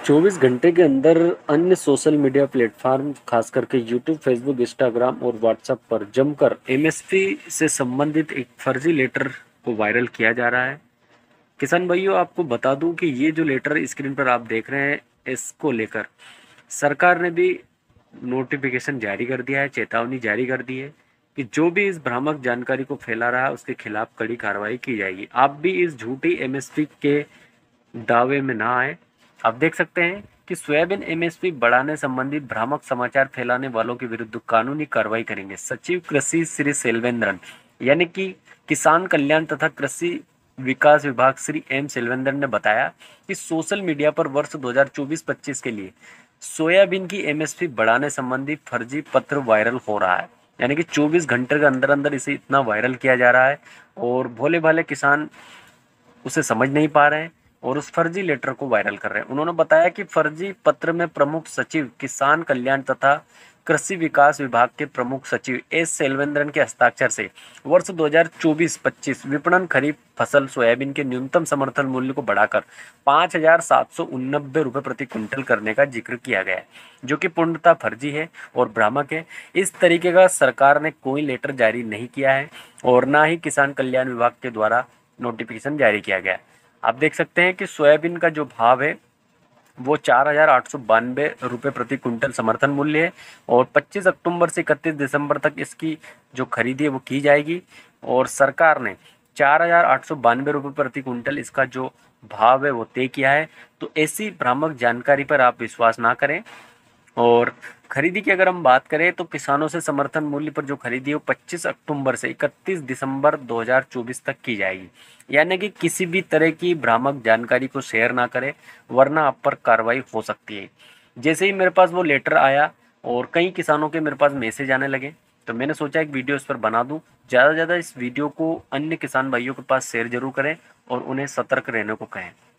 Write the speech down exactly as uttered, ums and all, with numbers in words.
चौबीस घंटे के अंदर अन्य सोशल मीडिया प्लेटफॉर्म खास करके यूट्यूब, फेसबुक, इंस्टाग्राम और व्हाट्सएप पर जमकर एमएसपी से संबंधित एक फर्जी लेटर को वायरल किया जा रहा है। किसान भाइयों, आपको बता दूं कि ये जो लेटर स्क्रीन पर आप देख रहे हैं, इसको लेकर सरकार ने भी नोटिफिकेशन जारी कर दिया है, चेतावनी जारी कर दी है कि जो भी इस भ्रामक जानकारी को फैला रहा है उसके खिलाफ कड़ी कार्रवाई की जाएगी। आप भी इस झूठी एमएसपी के दावे में ना आए। आप देख सकते हैं कि सोयाबीन एमएसपी बढ़ाने संबंधी भ्रामक समाचार फैलाने वालों के विरुद्ध कानूनी कार्रवाई करेंगे। सचिव कृषि श्री सेल्वेंद्रन यानी कि किसान कल्याण तथा कृषि विकास विभाग श्री एम सेल्वेंद्रन ने बताया कि सोशल मीडिया पर वर्ष दो हज़ार चौबीस पच्चीस के लिए सोयाबीन की एमएसपी बढ़ाने संबंधी फर्जी पत्र वायरल हो रहा है। यानी कि चौबीस घंटे के अंदर अंदर इसे इतना वायरल किया जा रहा है और भोले भाले किसान उसे समझ नहीं पा रहे हैं और उस फर्जी लेटर को वायरल कर रहे हैं। उन्होंने बताया कि फर्जी पत्र में प्रमुख सचिव किसान कल्याण तथा कृषि विकास विभाग के प्रमुख सचिव एस सेल्वेंद्रन के हस्ताक्षर से वर्ष दो हज़ार चौबीस पच्चीस विपणन खरीफ फसल सोयाबीन के न्यूनतम समर्थन मूल्य को बढ़ाकर पाँच हजार सात सौ उननबे रुपये प्रति क्विंटल करने का जिक्र किया गया है, जो कि पूर्णतः फर्जी है और भ्रामक है। इस तरीके का सरकार ने कोई लेटर जारी नहीं किया है और ना ही किसान कल्याण विभाग के द्वारा नोटिफिकेशन जारी किया गया है। आप देख सकते हैं कि सोयाबीन का जो भाव है वो चार हजार आठ सौ बानवे रुपये प्रति क्विंटल समर्थन मूल्य है और पच्चीस अक्टूबर से इकतीस दिसंबर तक इसकी जो खरीदी है वो की जाएगी और सरकार ने चार हजार आठ सौ बानवे रुपये प्रति क्विंटल इसका जो भाव है वो तय किया है। तो ऐसी भ्रामक जानकारी पर आप विश्वास ना करें। और खरीदी की अगर हम बात करें तो किसानों से समर्थन मूल्य पर जो खरीदी है वो पच्चीस अक्टूबर से इकतीस दिसंबर दो हज़ार चौबीस तक की जाएगी। यानी कि किसी भी तरह की भ्रामक जानकारी को शेयर ना करें वरना आप पर कार्रवाई हो सकती है। जैसे ही मेरे पास वो लेटर आया और कई किसानों के मेरे पास मैसेज आने लगे तो मैंने सोचा एक वीडियो इस पर बना दूं। ज़्यादा से ज़्यादा इस वीडियो को अन्य किसान भाइयों के पास शेयर जरूर करें और उन्हें सतर्क रहने को कहें।